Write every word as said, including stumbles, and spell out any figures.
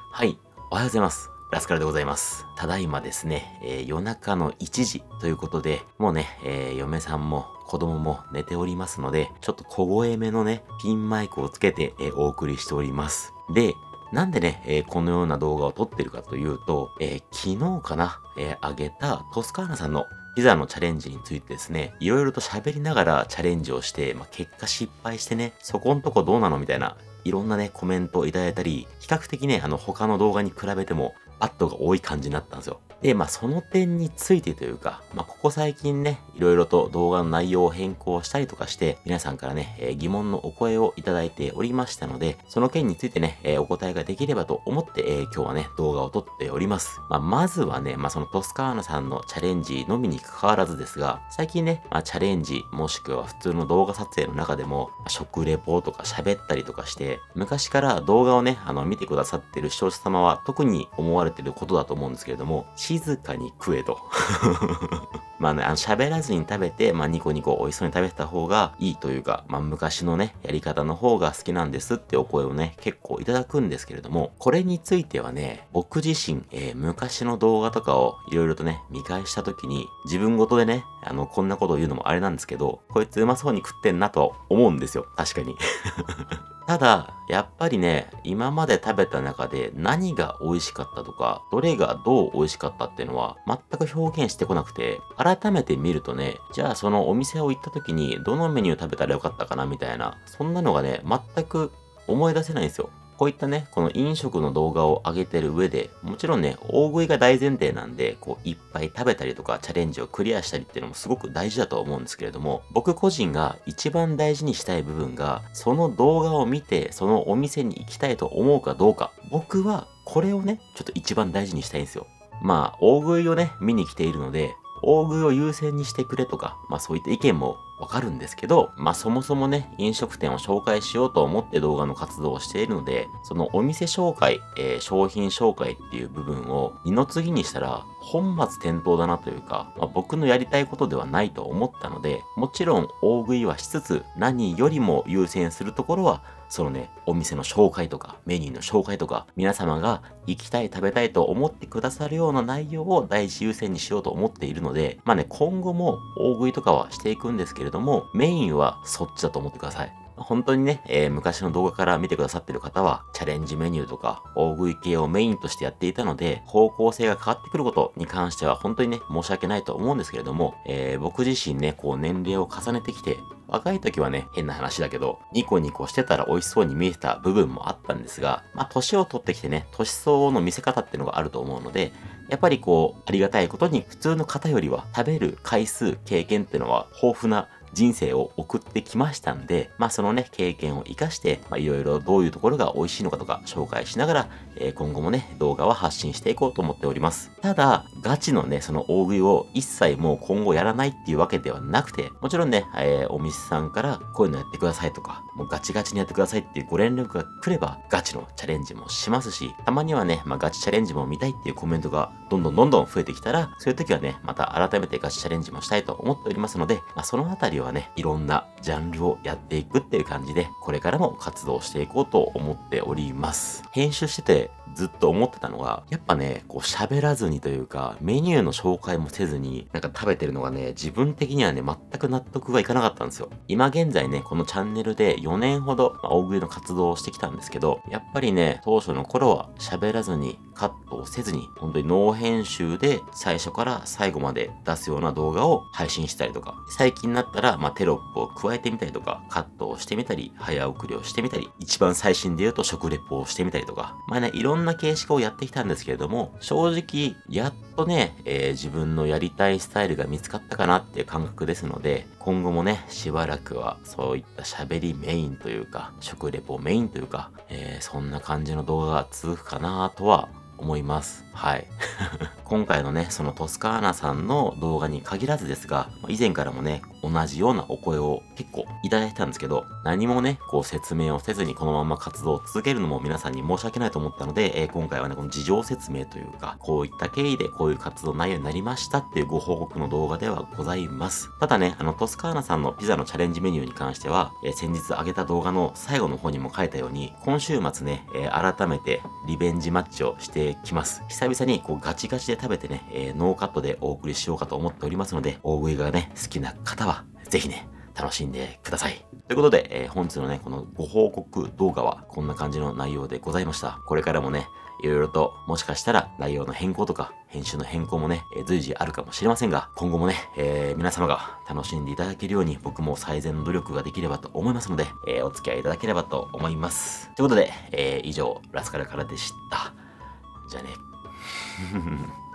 はい、おはようございます。ラスカルでございます。ただいまですね、えー夜中のいちじということで、もうね、えー嫁さんも子供も寝ておりますので、ちょっと小声めのね、ピンマイクをつけて、えーお送りしております。で、なんでね、えーこのような動画を撮ってるかというと、えー昨日かな、えー、上げたトスカーナさんのピザのチャレンジについてですね、いろいろと喋りながらチャレンジをして、まあ、結果失敗してね、そこんとこどうなのみたいな、いろんなね、コメントをいただいたり、比較的ね、あの、他の動画に比べても、バットが多い感じになったんですよ。で、まあ、その点についてというか、まあ、ここ最近ね、いろいろと動画の内容を変更したりとかして、皆さんからね、えー疑問のお声をいただいておりましたので、その件についてね、えーお答えができればと思って、えー今日はね、動画を撮っております。まあ、まずはね、まあ、そのトスカーナさんのチャレンジのみに関わらずですが、最近ね、まあ、チャレンジ、もしくは普通の動画撮影の中でも、まあ食レポとか喋ったりとかして、昔から動画をね、あの、見てくださってる視聴者様は特に思われてることだと思うんですけれども、静かに食えと。まあね、あの、喋らずに食べて、まあ、ニコニコ美味しそうに食べてた方がいいというか、まあ、昔のね、やり方の方が好きなんですってお声をね、結構いただくんですけれども、これについてはね、僕自身、えー昔の動画とかをいろいろとね、見返した時に、自分ごとでね、あの、こんなことを言うのもあれなんですけど、こいつうまそうに食ってんなと思うんですよ。確かに。ただ、やっぱりね、今まで食べた中で何が美味しかったとか、どれがどう美味しかったっていうのは全く表現してこなくて、改めて見るとね、じゃあそのお店を行った時にどのメニュー食べたらよかったかなみたいな、そんなのがね、全く思い出せないんですよ。こういったね、この飲食の動画を上げてる上で、もちろんね、大食いが大前提なんで、こう、いっぱい食べたりとか、チャレンジをクリアしたりっていうのもすごく大事だと思うんですけれども、僕個人が一番大事にしたい部分が、その動画を見て、そのお店に行きたいと思うかどうか。僕は、これをね、ちょっと一番大事にしたいんですよ。まあ、大食いをね、見に来ているので、大食いを優先にしてくれとか、まあそういった意見もわかるんですけど、まあそもそもね、飲食店を紹介しようと思って動画の活動をしているので、そのお店紹介、えー商品紹介っていう部分を二の次にしたら、本末転倒だなというか、まあ、僕のやりたいことではないと思ったので、もちろん大食いはしつつ、何よりも優先するところは、そのね、お店の紹介とか、メニューの紹介とか、皆様が行きたい、食べたいと思ってくださるような内容を第一優先にしようと思っているので、まあね、今後も大食いとかはしていくんですけれども、メインはそっちだと思ってください。本当にね、えー昔の動画から見てくださってる方は、チャレンジメニューとか、大食い系をメインとしてやっていたので、方向性が変わってくることに関しては、本当にね、申し訳ないと思うんですけれども、えー僕自身ね、こう年齢を重ねてきて、若い時はね、変な話だけど、ニコニコしてたら美味しそうに見えてた部分もあったんですが、まあ、年を取ってきてね、年相応の見せ方っていうのがあると思うので、やっぱりこう、ありがたいことに普通の方よりは食べる回数、経験っていうのは豊富な人生を送ってきましたんで、まあそのね、経験を活かして、まあいろいろどういうところが美味しいのかとか紹介しながら、えー今後もね、動画は発信していこうと思っております。ただ、ガチのね、その大食いを一切もう今後やらないっていうわけではなくて、もちろんね、えーお店さんからこういうのやってくださいとか、もうガチガチにやってくださいっていうご連絡が来れば、ガチのチャレンジもしますし、たまにはね、まあガチチャレンジも見たいっていうコメントがどんどんどんどん増えてきたら、そういう時はね、また改めてガチチャレンジもしたいと思っておりますので、まあそのあたりはね、いろんなジャンルをやっていくっていう感じで、これからも活動していこうと思っております。編集しててずっと思ってたのが、やっぱね、こう喋らずにというか、メニューの紹介もせずに、なんか食べてるのがね、自分的にはね、全く納得がいかなかったんですよ。今現在ね、このチャンネルでよねんほど、まあ大食いの活動をしてきたんですけど、やっぱりね、当初の頃は喋らずに、カットをせずに、本当にノー編集で最初から最後まで出すような動画を配信したりとか、最近になったら、まあテロップを加えてみたりとか、カットをしてみたり、早送りをしてみたり、一番最新で言うと食レポをしてみたりとか、まあね、いろんな形式をやってきたんですけれども、正直、やっとね、えー自分のやりたいスタイルが見つかったかなっていう感覚ですので、今後もね、しばらくはそういった喋りメインというか、食レポメインというか、えーそんな感じの動画が続くかなとは思います。はい。今回のね、そのトスカーナさんの動画に限らずですが、以前からもね、 同じようなお声を結構いただいてたんですけど、何もね、こう説明をせずにこのまま活動を続けるのも皆さんに申し訳ないと思ったので、えー、今回はね、この事情説明というか、こういった経緯でこういう活動内容になりましたっていうご報告の動画ではございます。ただね、あの、トスカーナさんのピザのチャレンジメニューに関しては、えー、先日上げた動画の最後の方にも書いたように、今週末ね、えー、改めてリベンジマッチをしてきます。久々にこうガチガチで食べてね、えー、ノーカットでお送りしようかと思っておりますので、大食いがね、好きな方は、ぜひね、楽しんでください。ということで、えー、本日のね、このご報告動画はこんな感じの内容でございました。これからもね、いろいろともしかしたら内容の変更とか編集の変更もね、えー、随時あるかもしれませんが、今後もね、えー、皆様が楽しんでいただけるように僕も最善の努力ができればと思いますので、えー、お付き合いいただければと思います。ということで、えー、以上、ラスカルからでした。じゃあね。